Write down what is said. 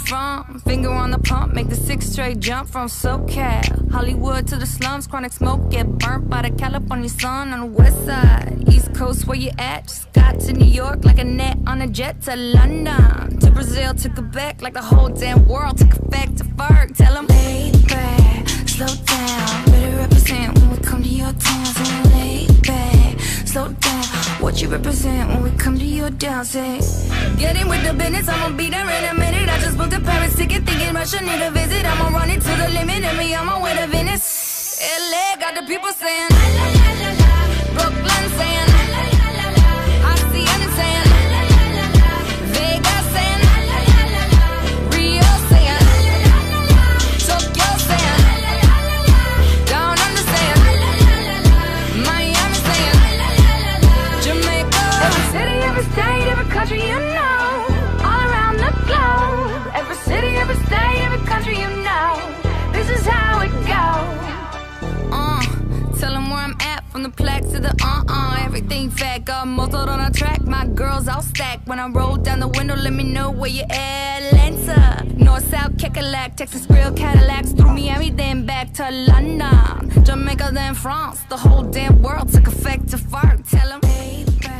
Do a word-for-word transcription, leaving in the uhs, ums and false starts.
from? Finger on the pump, make the six straight jump from SoCal. Hollywood to the slums, chronic smoke, get burnt by the California sun on the west side. East Coast, where you at? Just got to New York like a net on a jet to London. To Brazil, to Quebec, like the whole damn world took effect to Ferg. Tell them, lay back, slow down. Better represent when we come to your town. So lay back, slow down. What you represent when we come to your town? Say, get in with the business, I'ma be there in a minute. I just booked a Paris ticket, thinking Russia need a visit. I'ma run it to the limit, and me on my way to Venice. L A got the people saying, la la la la la. Brooklyn saying, la la la la la. Hacienda saying, la la la la la. Vegas saying, la la la la la. Rio saying, la la la la la. Tokyo saying, la la la la la. Down under saying, la la la la la. Miami saying, la la la la la. Jamaica. Every city, every state, every country you know. All around the globe. Every city, every state, every country you know. This is how it goes. Uh, tell them where I'm at, from the plaque to the uh-uh. Everything fat, got muzzled on a track. My girls all stacked. When I roll down the window, let me know where you at. Atlanta, North, South, Kekalak, Texas Grill, Cadillacs. Through Miami, then back to London. Jamaica, then France. The whole damn world took effect to fart. Tell them, hey,